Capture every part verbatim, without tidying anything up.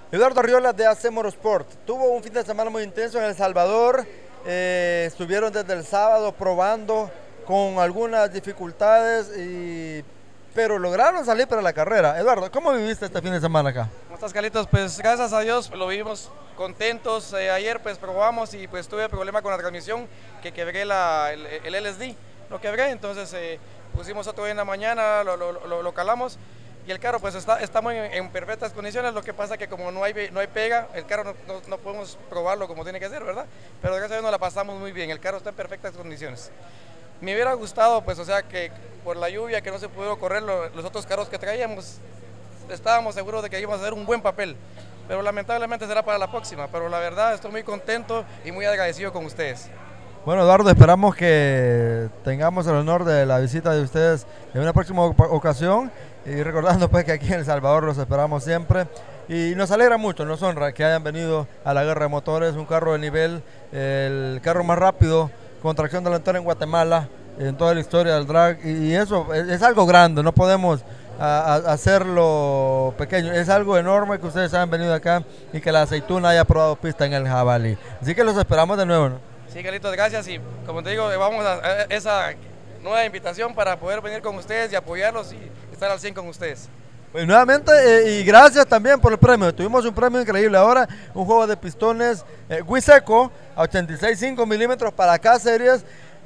Eduardo Arriola de A C Motorsport tuvo un fin de semana muy intenso en El Salvador, eh, estuvieron desde el sábado probando con algunas dificultades, y, pero lograron salir para la carrera. Eduardo, ¿cómo viviste este fin de semana acá? ¿Cómo estás, Carlitos? Pues gracias a Dios lo vivimos contentos. Eh, ayer pues probamos y pues tuve problema con la transmisión, que quebré la, el, el L S D, lo quebré, entonces eh, pusimos otro día en la mañana, lo, lo, lo, lo calamos. Y el carro pues está, estamos en, en perfectas condiciones, lo que pasa que como no hay, no hay pega, el carro no, no, no podemos probarlo como tiene que ser, ¿verdad? Pero gracias a Dios nos la pasamos muy bien, el carro está en perfectas condiciones. Me hubiera gustado, pues, o sea, que por la lluvia que no se pudo correr lo, los otros carros que traíamos, estábamos seguros de que íbamos a hacer un buen papel, pero lamentablemente será para la próxima, pero la verdad estoy muy contento y muy agradecido con ustedes. Bueno, Eduardo, esperamos que tengamos el honor de la visita de ustedes en una próxima ocasión, y recordando pues que aquí en El Salvador los esperamos siempre, y nos alegra mucho, nos honra que hayan venido a la Guerra de Motores, un carro de nivel, el carro más rápido con tracción delantera en Guatemala, en toda la historia del drag, y eso es, es algo grande, no podemos a, a hacerlo pequeño, es algo enorme que ustedes hayan venido acá y que la aceituna haya probado pista en el Jabalí, así que los esperamos de nuevo, ¿no? Sí, Carlitos, gracias, y como te digo, vamos a, a esa nueva invitación para poder venir con ustedes y apoyarlos y estar al cien con ustedes. Pues nuevamente, eh, y gracias también por el premio. Tuvimos un premio increíble ahora, un juego de pistones eh, Wiseco a ochenta y seis punto cinco milímetros para K-Series.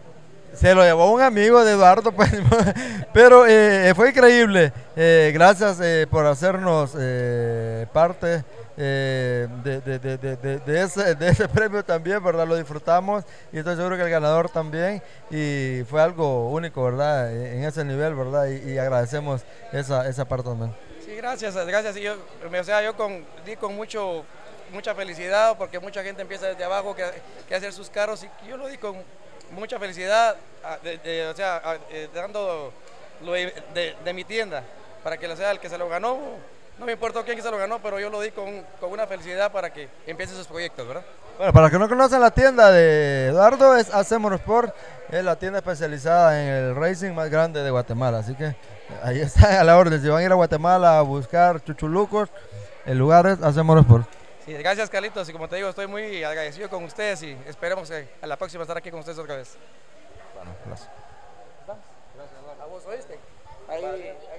Se lo llevó un amigo de Eduardo, pues, pero eh, fue increíble. Eh, gracias eh, por hacernos eh, parte eh, de, de, de, de, de, ese, de ese premio también, ¿verdad? Lo disfrutamos y estoy seguro que el ganador también. Y fue algo único, ¿verdad? En ese nivel, ¿verdad? Y, y agradecemos esa, esa parte también. Sí, gracias, gracias. Y yo, o sea, yo con, di con mucho, mucha felicidad, porque mucha gente empieza desde abajo que, que hacer sus carros, y yo lo di con mucha felicidad, de, de, o sea, de, dando lo de, de, de mi tienda, para que o sea, el que se lo ganó, no me importa quién se lo ganó, pero yo lo di con, con una felicidad para que empiece sus proyectos, ¿verdad? Bueno, para los que no conocen la tienda de Eduardo, es A C Motorsport, es la tienda especializada en el racing más grande de Guatemala, así que ahí está a la orden. Si van a ir a Guatemala a buscar chuchulucos, el lugar es A C Motorsport. Sí, gracias, Carlitos, y como te digo, estoy muy agradecido con ustedes y esperemos que a la próxima estar aquí con ustedes otra vez. Bueno, gracias. Gracias, a vos, ¿oíste? Ahí,